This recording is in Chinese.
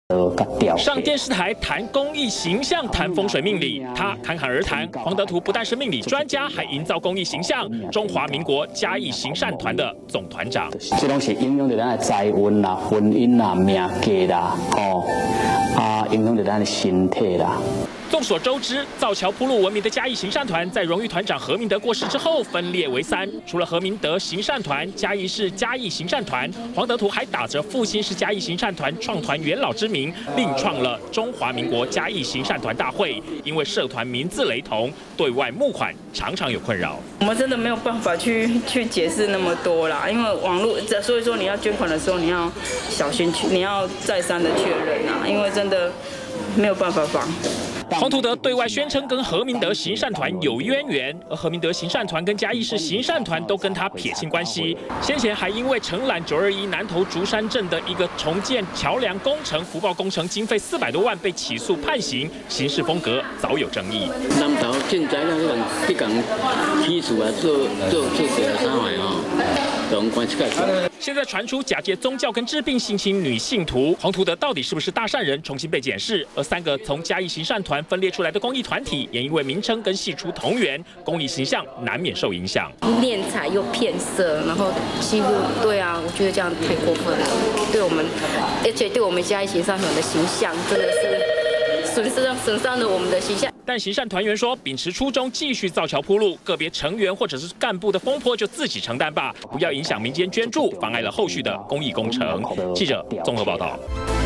上电视台谈公益形象，谈风水命理，他侃侃而谈。黄德图不但是命理专家，还营造公益形象，中华民国嘉义行善团的总团长。 这拢是影响到咱的财运啦、婚姻啦、命格啦，影响到咱的身体啦。 众所周知，造桥铺路闻名的嘉义行善团，在荣誉团长何明德过世之后，分裂为3。除了何明德行善团、嘉义市嘉义行善团，黄德图还打着复兴是嘉义行善团创团元老之名，另创了中华民国嘉义行善团大会。因为社团名字雷同，对外募款常常有困扰。 我们真的没有办法去解释那么多啦，因为网络，所以说你要捐款的时候，你要小心你要再三的确认啊，因为真的没有办法放。 黄图德对外宣称跟何明德行善团有渊源，而何明德行善团跟嘉义市行善团都跟他撇清关系。先前还因为承揽921南投竹山镇的一个重建桥梁工程，福报工程经费400多万被起诉判刑，行事风格早有争议。 南投建材料去讲批处啊，做几个啥玩意哦，关系介现在传出假借宗教跟治病性侵女信徒，黄图德到底是不是大善人，重新被检视。而3个从嘉义行善团分裂出来的公益团体，也因为名称跟系出同源，公益形象难免受影响。 敛财又骗色，然后欺负，对啊，我觉得这样太过分了，对我们，而且对我们嘉义行善团的形象真的是损伤了我们的形象。 但行善团员说，秉持初衷，继续造桥铺路，个别成员或者是干部的风波就自己承担吧，不要影响民间捐助，妨碍了后续的公益工程。记者综合报道。